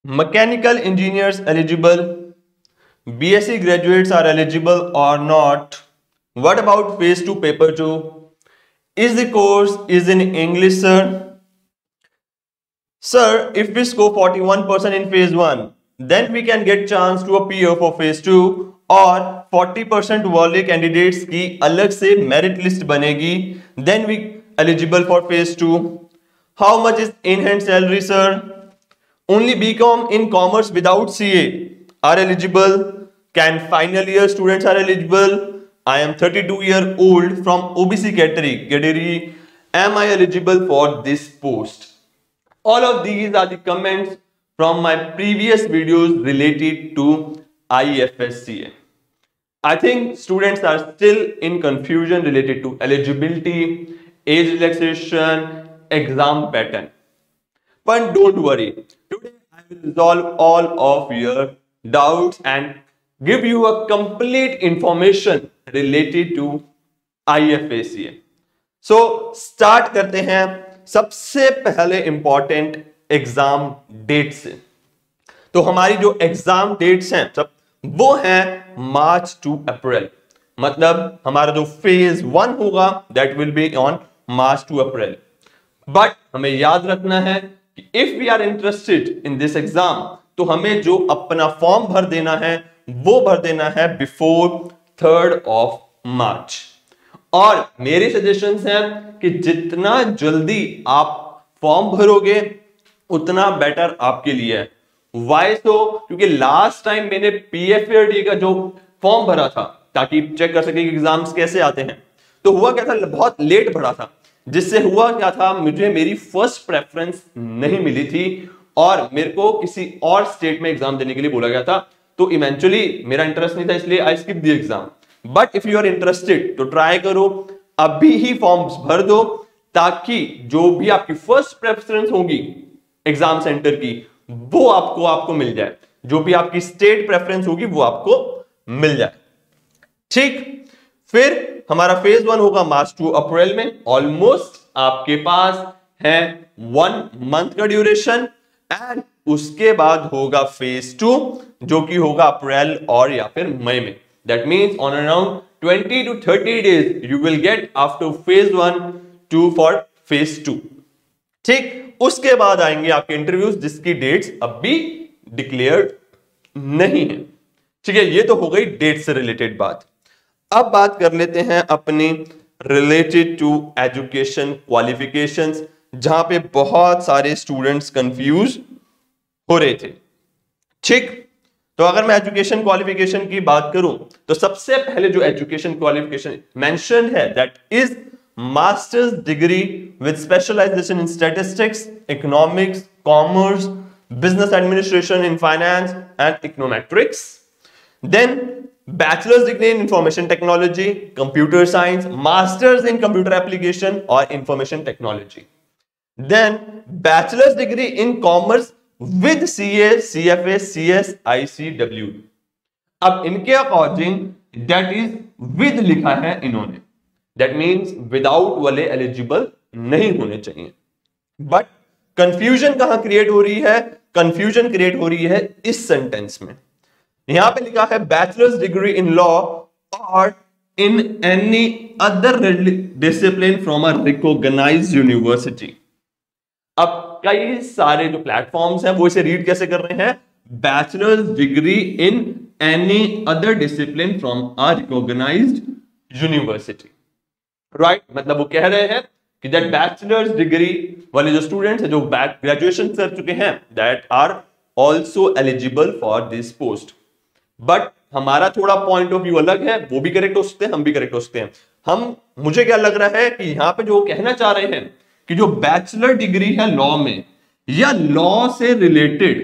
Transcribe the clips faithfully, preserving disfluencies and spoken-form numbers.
Mechanical engineers eligible? B S c graduates are eligible or not? What about phase two paper two? Is the course is in English, sir? Sir, if we score forty-one percent in phase one, then we can get chance to appear for phase two, और forty percent वाले candidates की अलग से merit list बनेगी, then we eligible for phase two. How much is in-hand salary, sir? Only B Com in commerce without C A are eligible. Can final year students are eligible? I am thirty-two year old from O B C category. Am I eligible for this post? All of these are the comments from my previous videos related to I F S C A. I think students are still in confusion related to eligibility, age relaxation, exam pattern. But don't worry. Today I will resolve all of your doubts and give you a complete information related to I F S C A. So start करते हैं सबसे पहले important exam date से। तो हमारी जो exam dates हैं सब वो हैं मार्च टू अप्रैल, मतलब हमारा जो फेज वन होगा that will be on March to April. But हमें याद रखना है कि if we are interested in this exam तो हमें जो अपना फॉर्म भर देना है वो भर देना है बिफोर थर्ड ऑफ मार्च। और मेरे सजेशंस हैं कि जितना जल्दी आप फॉर्म भरोगे उतना बेटर आपके लिए है। Why so? क्योंकि लास्ट टाइम मैंने पीएफएडी का जो फॉर्म भरा था ताकि चेक कर सके कि एग्जाम्स कैसे आते हैं, तो हुआ क्या था, बहुत लेट भरा था, जिससे हुआ क्या था, मुझे मेरी फर्स्ट प्रेफरेंस नहीं मिली थी और मेरे को किसी और स्टेट में एग्जाम देने के लिए बोला गया था। तो इवेंचुअली मेरा इंटरेस्ट नहीं था, इसलिए I skip the exam. But if you are interested तो ट्राई करो, अभी ही फॉर्म्स भर दो ताकि जो भी आपकी फर्स्ट प्रेफरेंस होगी एग्जाम सेंटर की वो आपको आपको मिल जाए, जो भी आपकी स्टेट प्रेफरेंस होगी वो आपको मिल जाए। ठीक, फिर हमारा फेज वन होगा मार्च टू अप्रैल में। ऑलमोस्ट आपके पास है वन मंथ का ड्यूरेशन एंड उसके बाद होगा फेज टू जो कि होगा अप्रैल और या फिर मई में। That means on around twenty to thirty days you will get after phase one to for phase two. ठीक, उसके बाद आएंगे आपके इंटरव्यूज जिसकी डेट्स अभी डिक्लेयर्ड नहीं है। ठीक है, ये तो हो गई डेट से रिलेटेड बात। अब बात कर लेते हैं अपनी रिलेटेड टू एजुकेशन क्वालिफिकेशंस, जहां पे बहुत सारे स्टूडेंट्स कंफ्यूज हो रहे थे। ठीक, तो अगर मैं एजुकेशन क्वालिफिकेशन की बात करूं तो सबसे पहले जो एजुकेशन क्वालिफिकेशन मेंशन है that is masters degree with specialisation in statistics, economics, commerce, business administration in finance and econometrics. Then bachelors degree in information technology, computer science, masters in computer application और information technology. Then bachelors degree in commerce with CA, CFA, CS, ICW. अब इनके according that is with लिखा है इन्होंने, that means without वाले eligible नहीं होने चाहिए। बट कंफ्यूजन कहां क्रिएट हो रही है? कंफ्यूजन क्रिएट हो रही है इस सेंटेंस में। यहां पे लिखा है बैचलर्स डिग्री इन लॉ और in any other discipline from a recognised university. अब कई सारे जो प्लेटफॉर्म्स हैं वो इसे रीड कैसे कर रहे हैं? Bachelors degree in any other discipline from a recognised university. Right, मतलब वो कह रहे हैं कि दैट बैचलर्स डिग्री वाले जो स्टूडेंट्स हैं जो ग्रेजुएशन कर चुके हैं that are also eligible for this post. But हमारा थोड़ा पॉइंट ऑफ व्यू अलग है, वो भी करेक्ट हो सकते हैं, हम भी करेक्ट हो सकते हैं। हम मुझे क्या लग रहा है कि यहां पे जो कहना चाह रहे हैं कि जो बैचलर डिग्री है लॉ में या लॉ से रिलेटेड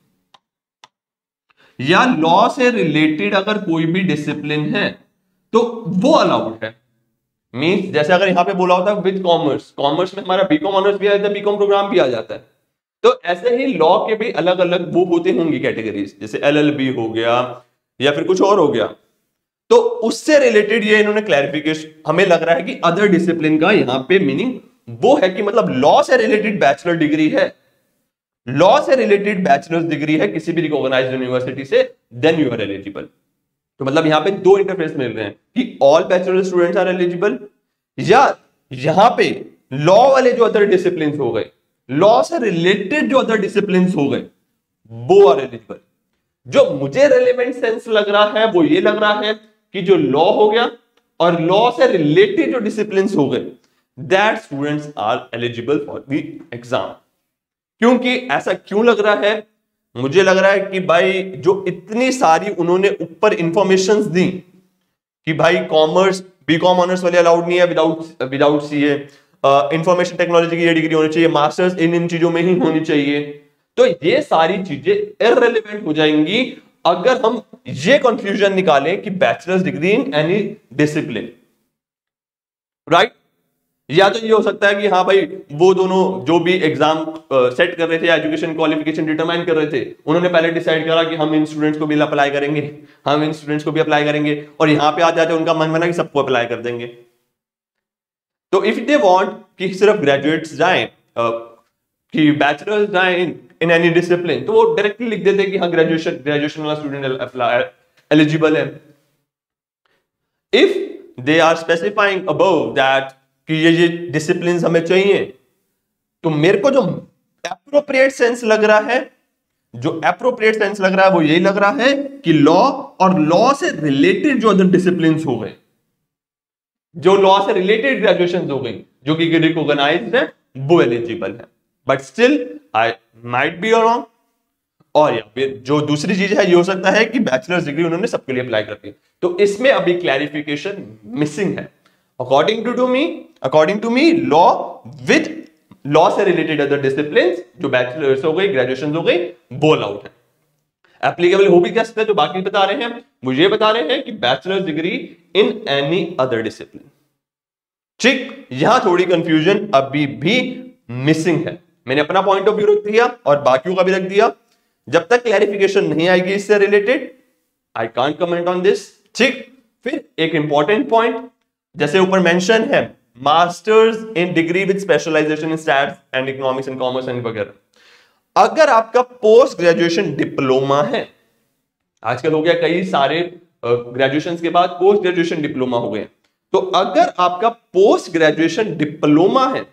या लॉ से रिलेटेड अगर कोई भी डिसिप्लिन है तो वो अलाउड है। मींस जैसे अगर यहां पे बोला होता है विद कॉमर्स, कॉमर्स में हमारा बीकॉम ऑनर्स भी आ जाता है, बीकॉम प्रोग्राम भी आ जाता है। तो ऐसे ही लॉ के भी अलग अलग वो होते होंगी कैटेगरीज, जैसे एलएलबी हो गया या फिर कुछ और हो गया। तो उससे रिलेटेड ये इन्होंने क्लैरिफिकेशन, हमें लग रहा है कि अदर डिसिप्लिन का यहां पे मीनिंग वो है कि मतलब लॉ से रिलेटेड बैचलर डिग्री है लॉ से रिलेटेड बैचलर्स डिग्री है किसी भी रिकॉग्नाइज्ड यूनिवर्सिटी से, देन यू आर एलिजिबल। तो मतलब यहां पे दो इंटरफेस मिल रहे हैं कि all bachelor students are eligible, या यहां पे लॉ वाले जो अदर डिसिप्लिन हो गए, लॉ से रिलेटेड जो अदर डिसिप्लिन हो गए, वो आर एलिजिबल। जो मुझे रेलेवेंट सेंस लग रहा है वो ये लग रहा है कि जो लॉ हो गया और लॉ से रिलेटेड जो डिसिप्लिन हो गए, that students are eligible for the exam. क्योंकि ऐसा क्यों लग रहा है? मुझे लग रहा है कि भाई जो इतनी सारी उन्होंने ऊपर इंफॉर्मेशंस दी कि भाई कॉमर्स बीकॉम ऑनर्स वाले अलाउड नहीं है without without CA, information technology की ये डिग्री होनी चाहिए, मास्टर्स इन इन चीजों में ही होनी चाहिए। तो ये सारी चीजें इररिलेवेंट हो जाएंगी अगर हम ये कंक्लूजन निकालें कि bachelors degree in any discipline, right. या तो ये हो सकता है कि हाँ भाई वो दोनों जो भी एग्जाम सेट कर रहे थे, एजुकेशन क्वालिफिकेशन डिटरमाइन कर रहे थे, उन्होंने पहले डिसाइड करा कि हम इन स्टूडेंट्स को भी अप्लाई करेंगे, हम इन स्टूडेंट्स को भी अप्लाई करेंगे, और यहां पे आ जाते उनका मन बना कि सबको अप्लाई कर देंगे। तो इफ दे वांट कि सिर्फ ग्रेजुएट्स जाएं, कि बैचलर्स जाएं इन इन एनी डिसिप्लिन, तो वो डायरेक्टली लिख देते कि हाँ ग्रेजुएशन ग्रेजुएशन वाला स्टूडेंट एलिजिबल है। If they are specifying above that कि ये ये डिसिप्लिन हमें चाहिए, तो मेरे को जो एप्रोप्रिएट सेंस लग रहा है, जो एप्रोप्रिएट सेंस लग रहा है वो यही लग रहा है कि लॉ और लॉ से रिलेटेड जो अदर डिसिप्लिन हो गए, जो लॉ से रिलेटेड ग्रेजुएशन हो गई जो कि रिकॉग्नाइज्ड है, वो एलिजिबल है। But still I might be wrong. और या फिर जो दूसरी चीज है ये हो सकता है कि बैचलर्स डिग्री उन्होंने सबके लिए अप्लाई कर दी। तो इसमें अभी क्लैरिफिकेशन मिसिंग है। According to to me according to me law with law से रिलेटेड अदर डिसिप्लिन जो बैचलर्स हो गई, ग्रेजुएशन हो गई, वो अलाउड है। एप्लीकेबल हो भी क्या सकता है, जो बाकी बता रहे हैं वो ये बता रहे हैं कि bachelors degree in any other discipline. ठीक, यहां थोड़ी कंफ्यूजन अभी भी मिसिंग है। मैंने अपना पॉइंट ऑफ व्यू रख दिया और बाकियों का भी रख दिया। जब तक क्लैरिफिकेशन नहीं आएगी इससे related, I can't comment on this. ठीक, फिर एक इंपॉर्टेंट पॉइंट, जैसे ऊपर मेंशन है masters in degree with specialisation in stats and economics and commerce and वगैरह। अगर आपका पोस्ट ग्रेजुएशन डिप्लोमा है, आजकल हो गया कई सारे ग्रेजुएशन के बाद पोस्ट ग्रेजुएशन डिप्लोमा हो गए, तो अगर आपका पोस्ट ग्रेजुएशन डिप्लोमा है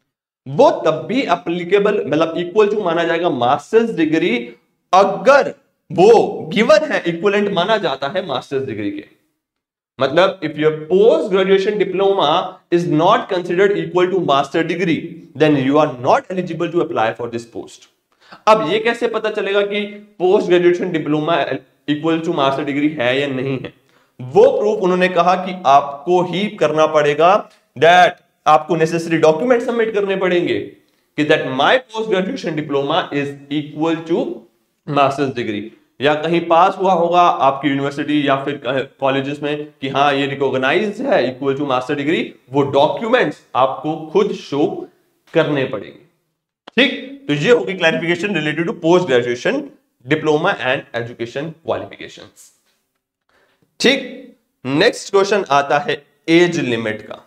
वो तब भी एप्लीकेबल, मतलब इक्वल टू माना जाएगा मास्टर्स डिग्री, अगर वो गिवन है, इक्विवेलेंट माना जाता है मास्टर्स डिग्री के। मतलब if your post graduation diploma is not considered equal to master degree, then you are not eligible to apply for this post. अब ये कैसे पता चलेगा कि post graduation diploma equal to master degree है या नहीं है? वो प्रूफ उन्होंने कहा कि आपको ही करना पड़ेगा, दैट आपको नेसेसरी डॉक्यूमेंट सबमिट करने पड़ेंगे कि that my post graduation diploma is equal to masters degree, या कहीं पास हुआ होगा आपकी यूनिवर्सिटी या फिर कॉलेजेस में कि हाँ ये रिकॉग्नाइज्ड है इक्वल टू मास्टर डिग्री, वो डॉक्यूमेंट्स आपको खुद शो करने पड़ेंगे। ठीक, तो ये होगी clarification related to post graduation diploma and education qualifications. ठीक, नेक्स्ट क्वेश्चन आता है एज लिमिट का।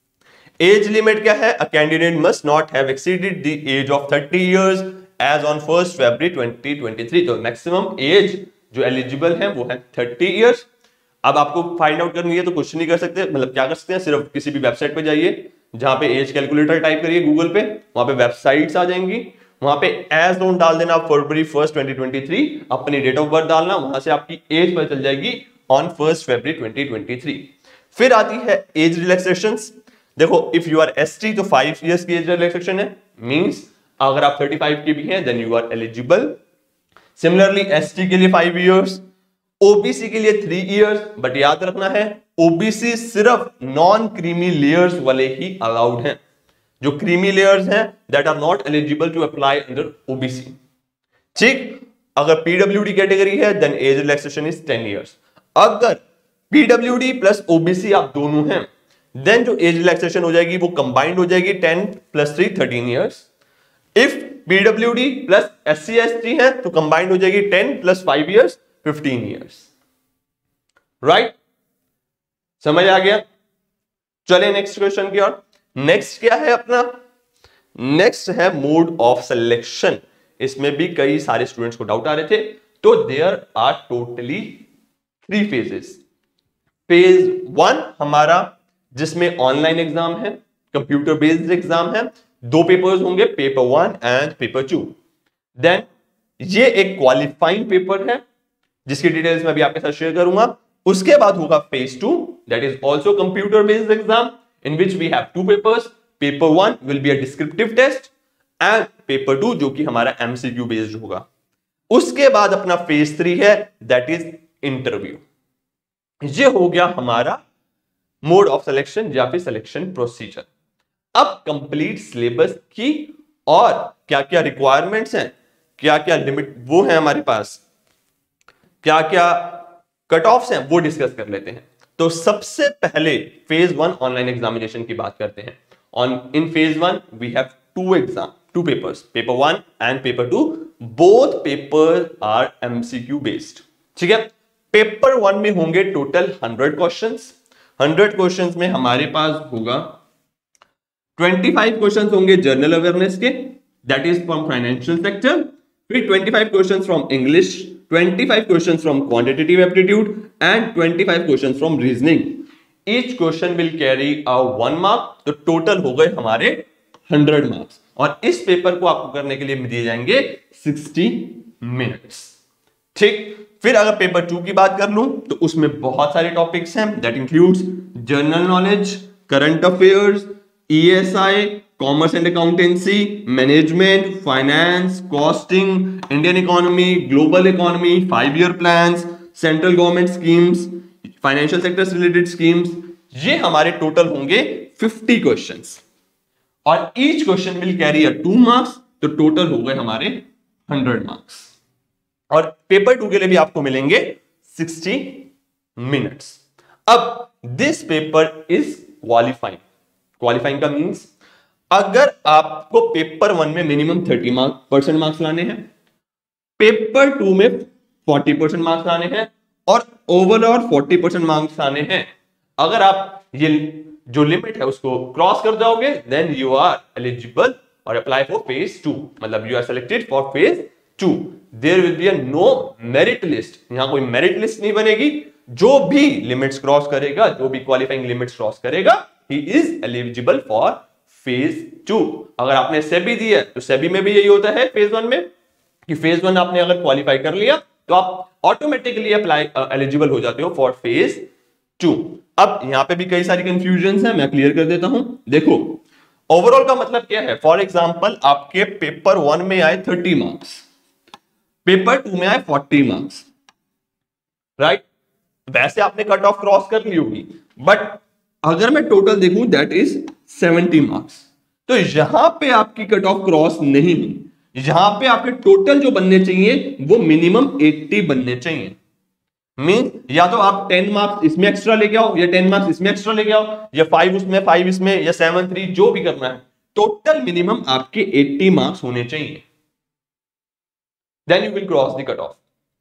एज लिमिट क्या है? A candidate must not have exceeded the age of thirty years age on first February twenty twenty three. तो maximum age जो eligible है वो है थर्टी इयर्स। अब आपको फाइंड आउट करनी है तो कुछ नहीं कर सकते, मतलब क्या कर सकते हैं, सिर्फ किसी भी वेबसाइट पे जाइए, जहां पे एज कैलकुलेटर टाइप करिए गूगल पे, वहां पे वेबसाइट्स आ जाएंगी, वहां पे एज ऑन डाल देना February first twenty twenty three, अपनी डेट ऑफ बर्थ डालना, वहां से आपकी एज पता चल जाएगी on first February twenty twenty three. फिर आती है एज रिलैक्सेशंस। देखो इफ यू आर एसटी तो फाइव इयर्स की एज रिलैक्सेशन है, मींस अगर आप थर्टी फाइव के भी हैं then you are eligible. Similarly ST के लिए फाइव इयर्स, ओबीसी के लिए थ्री इयर्स, बट याद रखना है ओबीसी सिर्फ नॉन क्रीमी लेयर्स वाले ही अलाउड हैं। जो क्रीमी लेयर्स हैं that are not eligible to apply under OBC. ठीक, अगर पीडब्ल्यूडी कैटेगरी है then age relaxation is ten years. अगर पीडब्ल्यूडी प्लस ओबीसी आप दोनों हैं देन जो एज रिलैक्सेशन हो जाएगी वो कंबाइंड हो जाएगी ten plus three thirteen years. If PWD plus SC ST है तो कंबाइंड हो जाएगी ten plus five years fifteen years. Right, समझ आ गया? चले नेक्स्ट क्वेश्चन की ओर। नेक्स्ट क्या है अपना? नेक्स्ट है मोड ऑफ सिलेक्शन इसमें भी कई सारे स्टूडेंट्स को डाउट आ रहे थे। तो there are totally three phases. Phase one हमारा जिसमें ऑनलाइन एग्जाम है, कंप्यूटर बेस्ड एग्जाम है, दो पेपर्स होंगे, paper one and paper two. Then ये एक क्वालिफाइंग पेपर है जिसकी डिटेल्स मैं भी आपके साथ शेयर करूंगा। उसके बाद होगा phase two, that is also computer based exam in which we have two papers. Paper one will be a descriptive test and paper two जो कि हमारा एमसीक्यू बेस्ड होगा। उसके बाद अपना फेज थ्री है, दैट इज इंटरव्यू। ये हो गया हमारा मोड ऑफ सिलेक्शन या फिर सिलेक्शन प्रोसीजर। अब कंप्लीट सिलेबस की और क्या क्या रिक्वायरमेंट्स हैं, क्या क्या लिमिट वो है हमारे पास, क्या क्या कट ऑफ्स हैं, वो डिस्कस कर लेते हैं। तो सबसे पहले फेज वन ऑनलाइन एग्जामिनेशन की बात करते हैं। On in phase one we have two exam, two papers, paper one and paper two. Both paper are MCQ based. ठीक है, पेपर वन में होंगे total hundred questions. Hundred questions में हमारे पास होगा पच्चीस क्वेश्चंस होंगे जनरल अवेयरनेस के, that is from financial sector. फिर पच्चीस क्वेश्चंस फ्रॉम इंग्लिश, पच्चीस questions from quantitative aptitude and पच्चीस questions from reasoning. Each question will carry a one mark, तो टोटल हो गए हमारे हंड्रेड मार्क्स। और इस पेपर को आपको करने के लिए दिए जाएंगे सिक्सटी मिनट्स। ठीक, फिर अगर पेपर टू की बात कर लूं तो उसमें बहुत सारे टॉपिक्स हैं, that includes general knowledge, current affairs, ESI, commerce and accountancy, management, finance, costing, Indian economy, global economy, five year plans, central government schemes, financial sector से रिलेटेड स्कीम्स। ये हमारे टोटल होंगे फिफ्टी क्वेश्चंस और each question will carry a two marks, तो total हो गए हमारे hundred marks. और पेपर टू के लिए भी आपको मिलेंगे सिक्सटी मिनट्स। अब this paper is qualifying. Qualifying का मींस अगर आपको पेपर वन में minimum thirty mark percent marks लाने हैं, पेपर टू में फोर्टी परसेंट मार्क्स लाने हैं और ओवरऑल फोर्टी परसेंट मार्क्स आने हैं। अगर आप ये जो लिमिट है उसको क्रॉस कर जाओगे, देन यू आर एलिजिबल और अप्लाई फॉर फेज टू, मतलब you are selected for phase two. There will be a no merit list, यहां कोई मेरिट लिस्ट नहीं बनेगी। जो भी लिमिट्स क्रॉस करेगा, जो भी क्वालिफाइंग लिमिट्स क्रॉस करेगा, he is eligible for phase two. अगर आपने सेबी दी है तो सेबी में भी यही होता है फेज वन में कि फेज वन आपने अगर क्वालिफाई कर लिया तो आप ऑटोमेटिकली अप्लाई एलिजिबल हो जाते हो फॉर फेज टू। अब यहां पे भी कई सारी कंफ्यूजन है, मैं क्लियर कर देता हूं। देखो, ओवरऑल का मतलब क्या है। फॉर एग्जांपल आपके पेपर वन में आए थर्टी मार्क्स, पेपर टू में आए फोर्टी मार्क्स, राइट। वैसे आपने कट ऑफ क्रॉस कर ली होगी, बट अगर मैं टोटल देखूं दैट इज सेवेंटी मार्क्स, तो यहां पे आपकी कट ऑफ क्रॉस नहीं हुई। यहां पे आपके टोटल जो बनने चाहिए वो मिनिमम अस्सी बनने चाहिए। मीन या तो आप टेन मार्क्स इसमें एक्स्ट्रा लेके आओ, या टेन मार्क्स इसमें एक्स्ट्रा लेके आओ, या फाइव उसमें, फाइव इसमें, या सेवन थ्री, जो भी करना है, टोटल मिनिमम आपके अस्सी मार्क्स होने चाहिए। Then you will cross the cut off.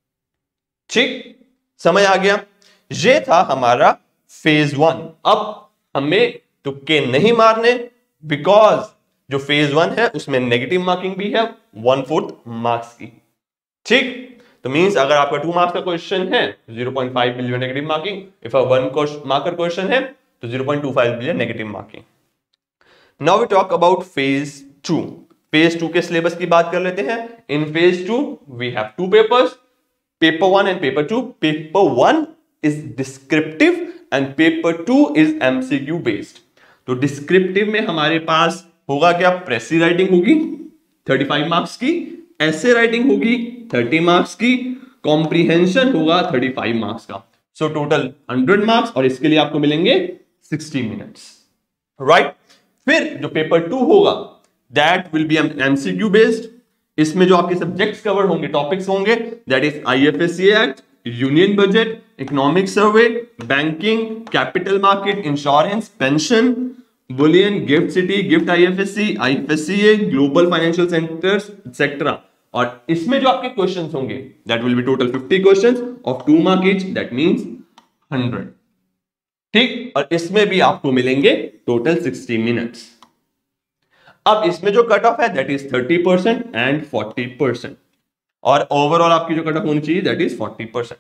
ठीक, समझ आ गया। ये था हमारा फेज वन। अब हमें तुक्के नहीं मारने, बिकॉज जो फेज वन है उसमें नेगेटिव मार्किंग भी है वन फोर्थ मार्क्स की। ठीक, तो मींस अगर आपका टू मार्क्स का क्वेश्चन है zero point five million negative marking, if a one marker question है तो zero point two five million negative marking. Now we talk about phase two. Phase two के सिलेबस की बात कर लेते हैं। In phase two we have two papers, paper one and paper two. Paper one is descriptive and paper two is MCQ based. तो descriptive में हमारे पास होगा क्या, प्रेसी राइटिंग होगी थर्टी फाइव मार्क्स की, ऐसे राइटिंग होगी थर्टी मार्क्स की, कॉम्प्रिहेंशन होगा थर्टी फाइव मार्क्स का। सो टोटल हंड्रेड मार्क्स और इसके लिए आपको मिलेंगे सिक्सटी मिनट्स, राइट। फिर जो पेपर टू होगा that will be MCQ based. इसमें जो आपके सब्जेक्ट्स कवर होंगे, टॉपिक्स होंगे, that is IFSC act, union budget, economic survey, banking, capital market, insurance, pension, bullion, gift city, gift IFSC, IFSCA, global financial centres etcetera. और इसमें जो आपके questions होंगे that will be total fifty questions of two mark each, that means hundred. ठीक, और इसमें भी आपको मिलेंगे टोटल सिक्सटी मिनट्स। अब इसमें जो कट ऑफ है that is thirty percent and forty percent, और ओवरऑल आपकी जो कट ऑफ होनी चाहिए दैट इज फोर्टी परसेंट।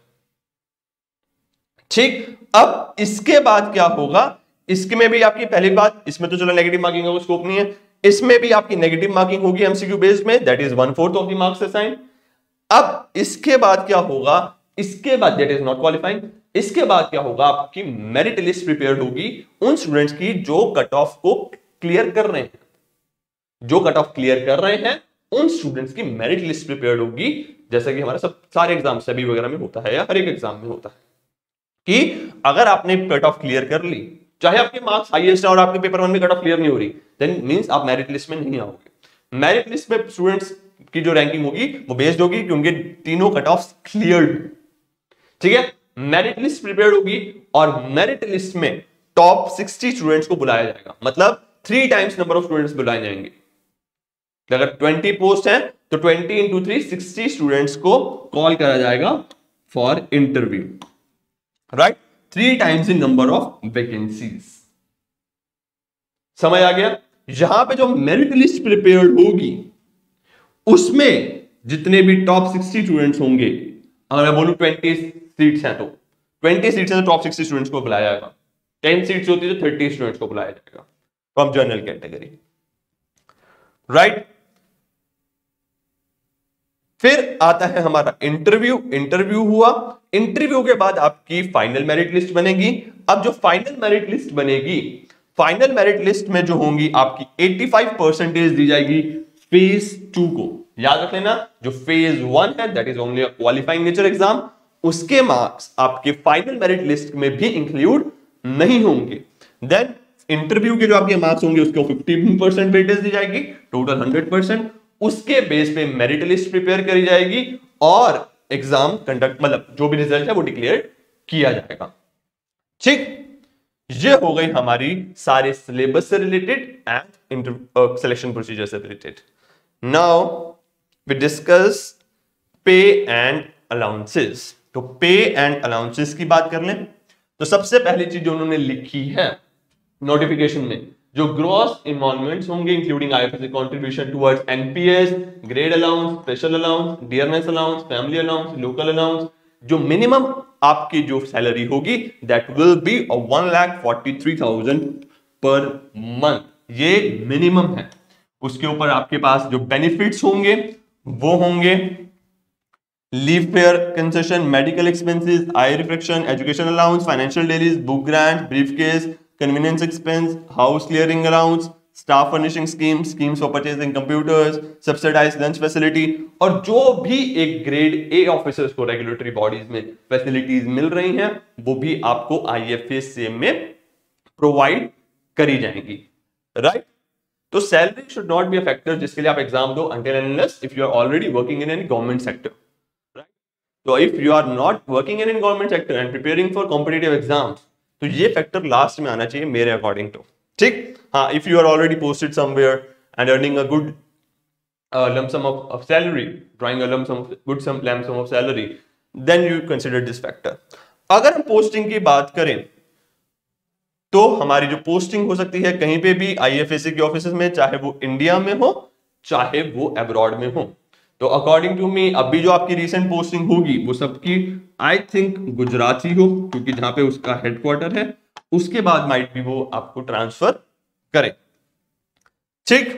ठीक, अब इसके बाद क्या होगा, इसमें भी आपकी पहली बात, इसमें तो चलो नेगेटिव मार्किंग का स्कोप नहीं है, इसमें भी आपकी नेगेटिव मार्किंग होगी एमसीक्यू बेस्ड में, that is one fourth of the marks assign. अब इसके बाद क्या होगा, इसके बाद दैट इज नॉट क्वालिफाइंग, इसके बाद क्या होगा, आपकी मेरिट लिस्ट प्रिपेयर होगी उन स्टूडेंट्स की जो कट ऑफ को क्लियर कर रहे हैं, जो कट ऑफ क्लियर कर रहे हैं उन स्टूडेंट्स की मेरिट लिस्ट प्रिपेयर होगी, जैसा कि हमारा सब सारे एग्जाम सभी वगैरह में होता है या हर एक एग्जाम में होता है कि अगर आपने कट ऑफ क्लियर कर ली, चाहे आपके मार्क्स हाईएस्ट है और आपके पेपर वन में कट ऑफ क्लियर नहीं हो रही, देन मींस आप मेरिट लिस्ट में नहीं आओगे। मेरिट लिस्ट में स्टूडेंट्स की जो रैंकिंग होगी वो बेस्ड होगी कि उनके तीनों कट ऑफ क्लियर, ठीक है। मेरिट लिस्ट प्रिपेयर होगी और मेरिट लिस्ट में टॉप सिक्सटी स्टूडेंट्स को बुलाया जाएगा, मतलब three times number of students बुलाए जाएंगे। अगर ट्वेंटी पोस्ट है तो twenty into three sixty students को कॉल करा जाएगा for interview, right, three times in number of vacancies. समझ आ गया। यहां पे जो मेरिट लिस्ट प्रिपेयर होगी उसमें जितने भी टॉप सिक्सटी स्टूडेंट्स होंगे, अगर मैं बोलूं ट्वेंटी सीट्स हैं तो ट्वेंटी सीट्स हैं तो टॉप सिक्सटी स्टूडेंट्स को बुलाया जाएगा, टेन सीट्स होती है तो थर्टी स्टूडेंट्स को बुलाया जाएगा फ्रॉम जनरल कैटेगरी, राइट। फिर आता है हमारा इंटरव्यू। इंटरव्यू हुआ, इंटरव्यू के बाद आपकी फाइनल मेरिट लिस्ट बनेगी। अब जो फाइनल मेरिट लिस्ट बनेगी, फाइनल मेरिट लिस्ट में जो होंगी आपकी पचासी परसेंटेज दी जाएगी फेज टू को। याद रख लेना, जो फेज वन है that is only a qualifying nature exam, उसके मार्क्स आपके फाइनल मेरिट लिस्ट में भी इंक्लूड नहीं होंगे। देन इंटरव्यू के जो आपके मार्क्स होंगे उसको फिफ्टी परसेंट वेटेज दी जाएगी, टोटल हंड्रेड परसेंट। उसके बेस पे मेरिट लिस्ट प्रिपेयर करी जाएगी और एग्जाम कंडक्ट, मतलब जो भी रिजल्ट है वो डिक्लेयर किया जाएगा। ठीक, ये हो गई हमारी सारे सिलेबस से रिलेटेड एंड सिलेक्शन प्रोसीजर से related. Now we discuss pay and allowances. तो पे एंड अलाउंसेस की बात कर लें तो सबसे पहली चीज जो उन्होंने लिखी है नोटिफिकेशन में, जो ग्रॉस इन्वॉल्वमेंट्स होंगे including IFSC contribution towards NPS, grade allowance, special allowance, dearness allowance, family allowance, local allowance, जो मिनिमम आपकी जो सैलरी होगी that will be one lakh forty three thousand per month, ये मिनिमम है। उसके ऊपर आपके पास जो बेनिफिट्स होंगे वो होंगे leave fare concession, medical expenses, eye reflection, education allowance, financial dailies, book grant, briefcase, conveyance expense, house clearing allowance, staff furnishing scheme, schemes for purchasing computers, subsidised lunch facility, और जो भी एक ग्रेड ए ऑफिसर्स को regulatory bodies में facilities मिल रही हैं वो भी आपको आईएफएससी में प्रोवाइड करी जाएंगी, राइट। तो salary should not be a factor जिसके लिए आप एग्जाम दो until and unless if you are already working in any government sector, right? So if you are not working in any government sector and preparing for competitive exams, तो ये factor last में आना चाहिए मेरे according to, ठीक। हाँ, if you are already posted somewhere and earning a good uh, lump sum of, of salary, drawing a lump sum of good sum lump sum of salary, then you consider this factor. अगर हम posting की बात करें तो हमारी जो posting हो सकती है कहीं पे भी आईएफएससी के ऑफिस में, चाहे वो इंडिया में हो चाहे वो अब्रॉड में हो। तो अकॉर्डिंग टू मी अभी जो आपकी रीसेंट पोस्टिंग होगी वो सबकी आई थिंक गुजरात ही हो, क्योंकि जहां पे उसका हेडक्वार्टर है, उसके बाद माइट भी वो आपको ट्रांसफर करे, ठीक।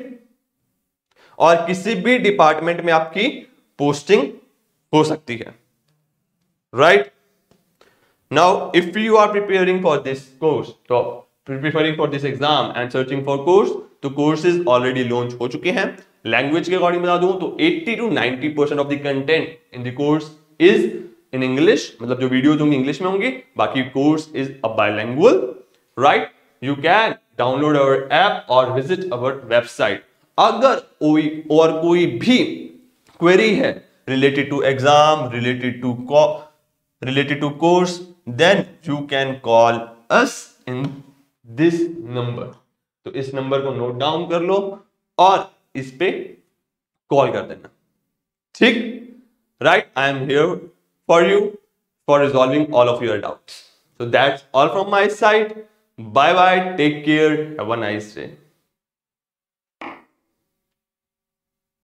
और किसी भी डिपार्टमेंट में आपकी पोस्टिंग हो सकती है, right. Now, if you are preparing for this course, so preparing for this exam and searching for course, तो courses already launch हो चुके हैं। Language के अकॉर्डिंग बता दूं तो eighty to ninety percent of the content in the course is in English, मतलब जो वीडियोज होंगी इंग्लिश में होंगी, बाकी course is a bilingual, right? You can download our app or visit our website. अगर कोई और कोई भी query है related to exam, related to co related to course, then you can call us in this number. तो इस number को note down कर लो और इस पे कॉल कर देना, ठीक, right. I am here for you for resolving all of your doubts. So that's all from my side. Bye bye, take care, have a nice day.